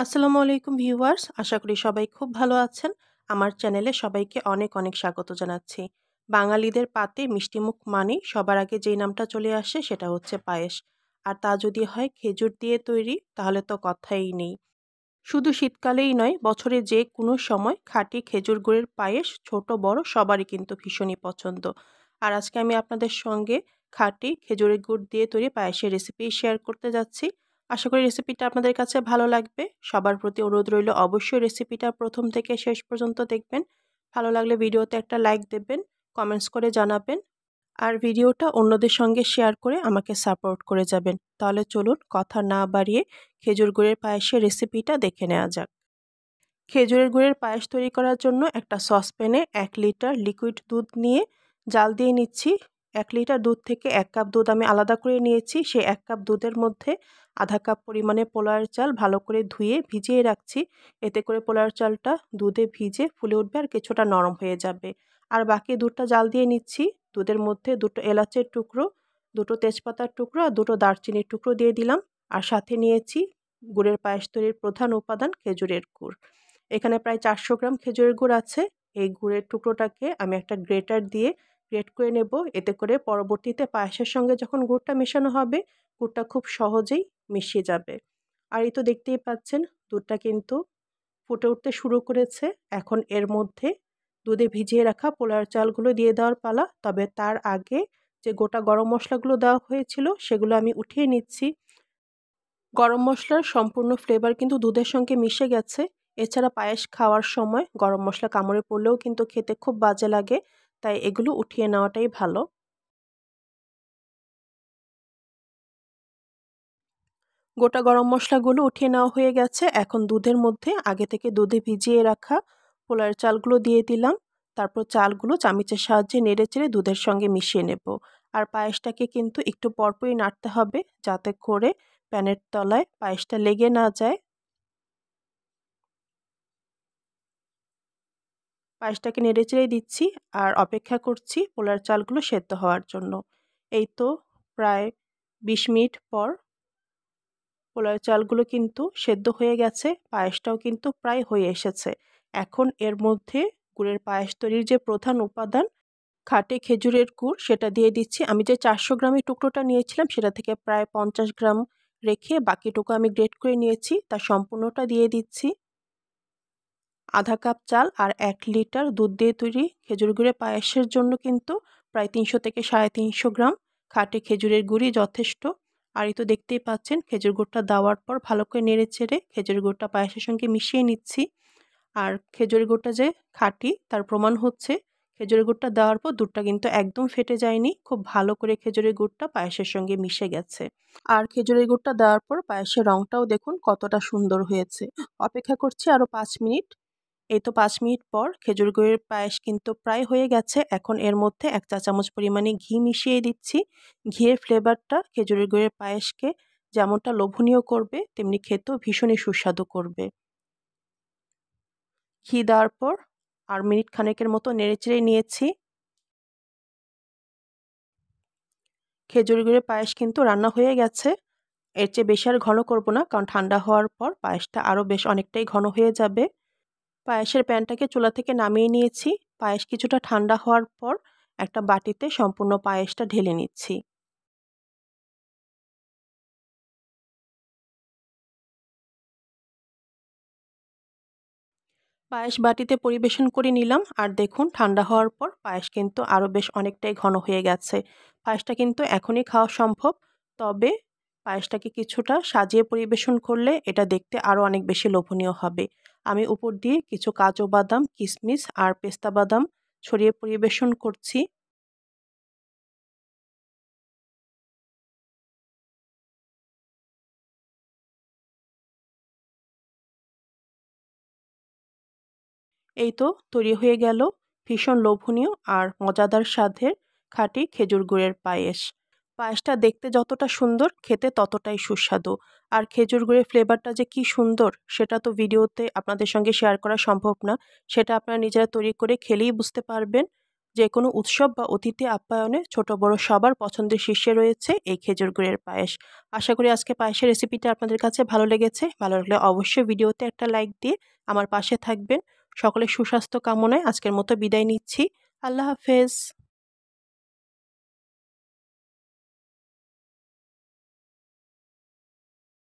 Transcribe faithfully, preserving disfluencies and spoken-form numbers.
আসসালামু আলাইকুম ভিউয়ার্স, আশা করি সবাই খুব ভালো আছেন। আমার চ্যানেলে সবাইকে অনেক অনেক স্বাগত জানাচ্ছি। বাঙালিদের পাতে মিষ্টিমুখ মানেই সবার আগে যেই নামটা চলে আসে সেটা হচ্ছে পায়েস। আর তা যদি হয় খেজুর দিয়ে তৈরি তাহলে তো কথাই নেই। শুধু শীতকালেই নয়, বছরে যে কোনো সময় খাঁটি খেজুর গুড়ের পায়েস ছোট বড় সবারই কিন্তু ভীষণই পছন্দ। আর আজকে আমি আপনাদের সঙ্গে খাঁটি খেজুরের গুড় দিয়ে তৈরি পায়েসের রেসিপি শেয়ার করতে যাচ্ছি। আশা করি রেসিপিটা আপনাদের কাছে ভালো লাগবে। সবার প্রতি অনুরোধ রইল অবশ্যই রেসিপিটা প্রথম থেকে শেষ পর্যন্ত দেখবেন। ভালো লাগলে ভিডিওতে একটা লাইক দেবেন, কমেন্টস করে জানাবেন। আর ভিডিওটা অন্যদের সঙ্গে শেয়ার করে আমাকে সাপোর্ট করে যাবেন। তাহলে চলুন কথা না বাড়িয়ে খেজুর গুড়ের পায়েসের রেসিপিটা দেখে নেওয়া যাক। খেজুরের গুড়ের পায়েস তৈরি করার জন্য একটা সসপ্যানে এক লিটার লিকুইড দুধ নিয়ে জাল দিয়ে নিচ্ছি। এক লিটার দুধ থেকে এক কাপ দুধ আমি আলাদা করে নিয়েছি। সেই এক কাপ দুধের মধ্যে আধা কাপ পরিমাণে পোলাওয়ের চাল ভালো করে ধুয়ে ভিজিয়ে রাখছি। এতে করে পোলাওয়ের চালটা দুধে ভিজে ফুলে উঠবে আর কিছুটা নরম হয়ে যাবে। আর বাকি দুধটা জাল দিয়ে নিচ্ছি। দুধের মধ্যে দুটো এলাচের টুকরো, দুটো তেজপাতার টুকরো আর দুটো দারচিনির টুকরো দিয়ে দিলাম। আর সাথে নিয়েছি গুড়ের পায়েস তৈরির প্রধান উপাদান খেজুরের গুড়। এখানে প্রায় চারশো গ্রাম খেজুরের গুড় আছে। এই গুড়ের টুকরোটাকে আমি একটা গ্রেটার দিয়ে গ্রেট করে নেব। এতে করে পরবর্তীতে পায়েসের সঙ্গে যখন গুড়টা মেশানো হবে, গুড়টা খুব সহজেই মিশে যাবে। আর এই তো দেখতেই পাচ্ছেন দুধটা কিন্তু ফুটে উঠতে শুরু করেছে। এখন এর মধ্যে দুধে ভিজিয়ে রাখা পোলাওর চালগুলো দিয়ে দেওয়ার পালা। তবে তার আগে যে গোটা গরম মশলাগুলো দেওয়া হয়েছিল সেগুলো আমি উঠিয়ে নিচ্ছি। গরম মশলার সম্পূর্ণ ফ্লেভার কিন্তু দুধের সঙ্গে মিশে গেছে। এছাড়া পায়েস খাওয়ার সময় গরম মশলা কামড়ে পড়লেও কিন্তু খেতে খুব বাজে লাগে, তাই এগুলো উঠিয়ে নেওয়াটাই ভালো। গোটা গরম মশলাগুলো উঠিয়ে নেওয়া হয়ে গেছে। এখন দুধের মধ্যে আগে থেকে দুধে ভিজিয়ে রাখা পোলাওয়ের চালগুলো দিয়ে দিলাম। তারপর চালগুলো চামচের সাহায্যে নেড়েচেড়ে দুধের সঙ্গে মিশিয়ে নেব। আর পায়েসটাকে কিন্তু একটু পরপরই নাড়তে হবে, যাতে করে প্যানের তলায় পায়েসটা লেগে না যায়। পায়েসটাকে নেড়েচেড়ে দিচ্ছি আর অপেক্ষা করছি পোলার চালগুলো সেদ্ধ হওয়ার জন্য। এই তো প্রায় বিশ মিনিট পর পোলার চালগুলো কিন্তু সেদ্ধ হয়ে গেছে, পায়েসটাও কিন্তু প্রায় হয়ে এসেছে। এখন এর মধ্যে গুড়ের পায়েস তৈরির যে প্রধান উপাদান খাঁটি খেজুরের গুড় সেটা দিয়ে দিচ্ছি। আমি যে চারশো গ্রামের টুকরোটা নিয়েছিলাম সেটা থেকে প্রায় পঞ্চাশ গ্রাম রেখে বাকিটুকু আমি গ্রেট করে নিয়েছি, তার সম্পূর্ণটা দিয়ে দিচ্ছি। আধা কাপ চাল আর এক লিটার দুধ দিয়ে তৈরি খেজুর গুড়ের পায়েসের জন্য কিন্তু প্রায় তিনশো থেকে সাড়ে তিনশো গ্রাম খাঁটি খেজুরের গুড়ই যথেষ্ট। আর এই তো দেখতেই পাচ্ছেন খেজুর গুড়টা দেওয়ার পর ভালো করে নেড়ে চেড়ে খেজুর গুড়টা পায়েসের সঙ্গে মিশিয়ে নিচ্ছি। আর খেজুরের গুড়টা যে খাঁটি তার প্রমাণ হচ্ছে খেজুরের গুড়টা দেওয়ার পর দুধটা কিন্তু একদম ফেটে যায়নি, খুব ভালো করে খেজুরের গুড়টা পায়েসের সঙ্গে মিশে গেছে। আর খেজুরের গুড়টা দেওয়ার পর পায়েসের রঙটাও দেখুন কতটা সুন্দর হয়েছে। অপেক্ষা করছি আরও পাঁচ মিনিট। এই তো পাঁচ মিনিট পর খেজুর গুড়ের পায়েস কিন্তু প্রায় হয়ে গেছে। এখন এর মধ্যে এক চা চামচ পরিমাণে ঘি মিশিয়ে দিচ্ছি। ঘিয়ের ফ্লেভারটা খেজুরের গুড়ের পায়েসকে যেমনটা লোভনীয় করবে, তেমনি খেতেও ভীষণই সুস্বাদু করবে। ঘি দেওয়ার পর আর মিনিট খানেকের মতো নেড়েচেড়ে নিয়েছি। খেজুর গুড়ের পায়েস কিন্তু রান্না হয়ে গেছে। এর চেয়ে বেশি আর ঘন করব না, কারণ ঠান্ডা হওয়ার পর পায়েসটা আরও বেশ অনেকটাই ঘন হয়ে যাবে। পায়েসের প্যানটাকে চুলা থেকে নামিয়ে নিয়েছি। পায়েস কিছুটা ঠান্ডা হওয়ার পর একটা বাটিতে সম্পূর্ণ পায়েসটা ঢেলে নিচ্ছি। পায়েস বাটিতে পরিবেশন করে নিলাম। আর দেখুন ঠান্ডা হওয়ার পর পায়েস কিন্তু আরও বেশ অনেকটাই ঘন হয়ে গেছে। পায়েসটা কিন্তু এখনই খাওয়া সম্ভব, তবে পায়েসটাকে কিছুটা সাজিয়ে পরিবেশন করলে এটা দেখতে আরও অনেক বেশি লোভনীয় হবে। আমি উপর দিয়ে কিছু কাজু বাদাম, কিশমিশ আর পেস্তা বাদাম ছড়িয়ে পরিবেশন করছি। এই তো তৈরি হয়ে গেল ভীষণ লোভনীয় আর মজাদার স্বাদের খাঁটি খেজুর গুড়ের পায়েস। পায়েসটা দেখতে যতটা সুন্দর, খেতে ততটাই সুস্বাদু। আর খেজুর গুড়ের ফ্লেভারটা যে কি সুন্দর সেটা তো ভিডিওতে আপনাদের সঙ্গে শেয়ার করা সম্ভব না। সেটা আপনারা নিজেরা তৈরি করে খেলেই বুঝতে পারবেন। যে কোনো উৎসব বা অতিথি আপ্যায়নে ছোট বড় সবার পছন্দের শীর্ষে রয়েছে এই খেজুর গুড়ের পায়েস। আশা করি আজকে পায়েসের রেসিপিটা আপনাদের কাছে ভালো লেগেছে। ভালো লাগলে অবশ্যই ভিডিওতে একটা লাইক দিয়ে আমার পাশে থাকবেন। সকলের সুস্বাস্থ্য কামনায় আজকের মতো বিদায় নিচ্ছি। আল্লাহ হাফেজ।